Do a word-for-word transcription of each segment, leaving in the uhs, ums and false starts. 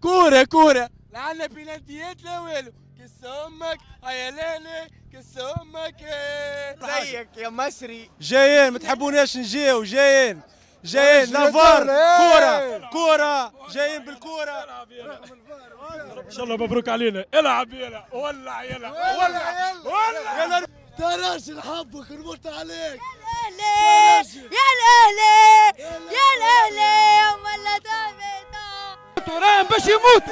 كورة كورة لا عندنا بينالتيات لا والو. كس امك هيا ليلي كس امك زيك يا مصري. جايين ما تحبوناش نجيو جايين جايين نافار كورة كورة جايين بالكورة. ان شاء الله مبروك علينا. العب يلا ولع يلا ولع ولع. تراجي نحبك نموت عليك. يا الاهلي يا الاهلي يا الاهلي يا ولا دافيدا راهم باش يموتوا.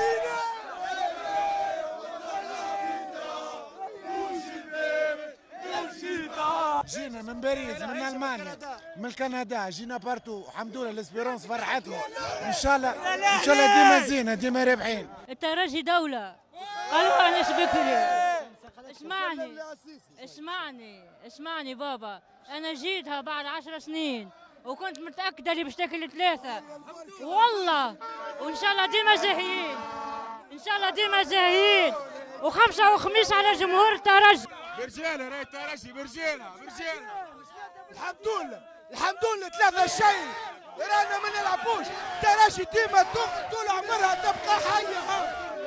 جينا من باريس من المانيا من كندا جينا بارتو الحمد لله الاسبيرونس فرحتنا ان شاء الله ان شاء الله ديما زينه ديما رابحين. الترجي دولة قالوا انا بكري. اسمعني اسمعني اسمعني بابا، انا جيتها بعد عشر سنين وكنت متأكدة اللي باش تاكل ثلاثة والله، وان شاء الله ديما زاهيين ان شاء الله ديما زاهيين، وخمسة وخميس على جمهور الترجي. برجالة راهي الترجي برجالة برجالة. الحمد لله الحمد لله ثلاثة شيء رانا ما نلعبوش. الترجي ديما طول عمرها تبقى حية.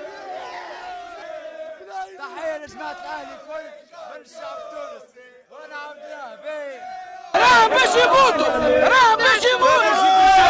تحية لجماعة الأهلي الكل من الشعب التونسي ونعم الله بيه. راهم باش يموتوا راهم باش يموتوا.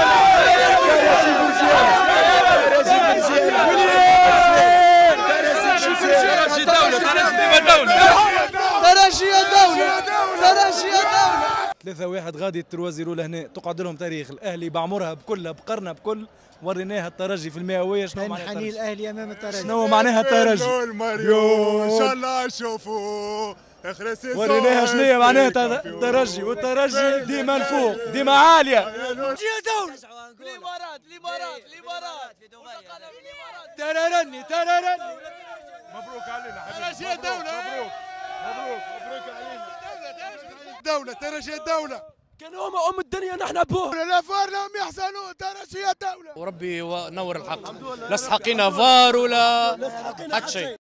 ترجي دولة ترجي ديما دولة ترجي دولة ترجي دولة. ثلاثة واحد غادي تروازيرو لهنا تقعد لهم تاريخ. الأهلي بعمرها بكلها بقرنها بكل وريناها الترجي في المئوية شنو معناها نحني الأهلي أمام الترجي. شنو معناها الترجي؟ ماريو ان شاء الله نشوفوا اخر سيزون. وريناها شنو هي معناها الترجي، والترجي ديما الفوق ديما عالية. يا دولة الإمارات الإمارات الإمارات تررني تررني. مبروك علينا ترجي دولة. مبروك مبروك مبروك علينا. دولة ترجي دولة. كانوا هم ام الدنيا نحن ابوه. لا فار لهم يحزنوا ترجي دولة. وربي نور الحق. لا سحقينا فار ولا حتى شيء.